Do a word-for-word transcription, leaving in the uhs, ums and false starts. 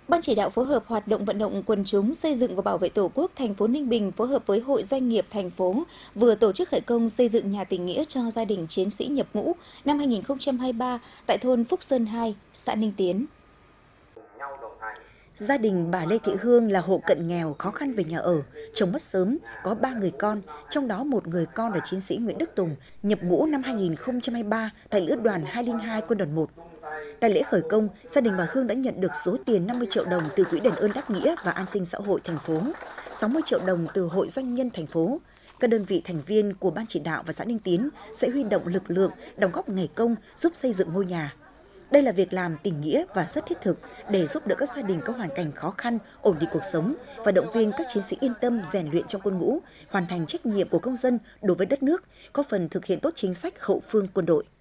Ban chỉ đạo phối hợp hoạt động vận động quần chúng xây dựng và bảo vệ Tổ quốc thành phố Ninh Bình phối hợp với Hội Doanh nghiệp thành phố vừa tổ chức khởi công xây dựng nhà tình nghĩa cho gia đình chiến sĩ nhập ngũ năm hai nghìn không trăm hai mươi ba tại thôn Phúc Sơn hai, xã Ninh Tiến. Gia đình bà Lê Thị Hương là hộ cận nghèo, khó khăn về nhà ở, chồng mất sớm, có ba người con, trong đó một người con là chiến sĩ Nguyễn Đức Tùng, nhập ngũ năm hai nghìn không trăm hai mươi ba tại lữ đoàn hai không hai quân đoàn một. Tại lễ khởi công, gia đình bà Hương đã nhận được số tiền năm mươi triệu đồng từ Quỹ đền ơn đáp nghĩa và an sinh xã hội thành phố, sáu mươi triệu đồng từ Hội Doanh nhân thành phố. Các đơn vị thành viên của Ban chỉ đạo và xã Ninh Tiến sẽ huy động lực lượng đóng góp ngày công giúp xây dựng ngôi nhà. Đây là việc làm tình nghĩa và rất thiết thực để giúp đỡ các gia đình có hoàn cảnh khó khăn, ổn định cuộc sống và động viên các chiến sĩ yên tâm rèn luyện trong quân ngũ, hoàn thành trách nhiệm của công dân đối với đất nước, có phần thực hiện tốt chính sách hậu phương quân đội.